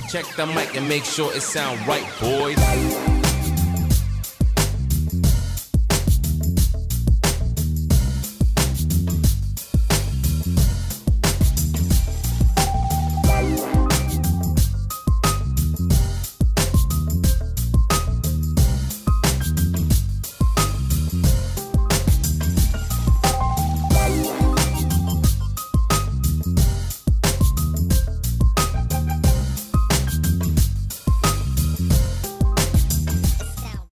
Check the mic and make sure it sound right, boys.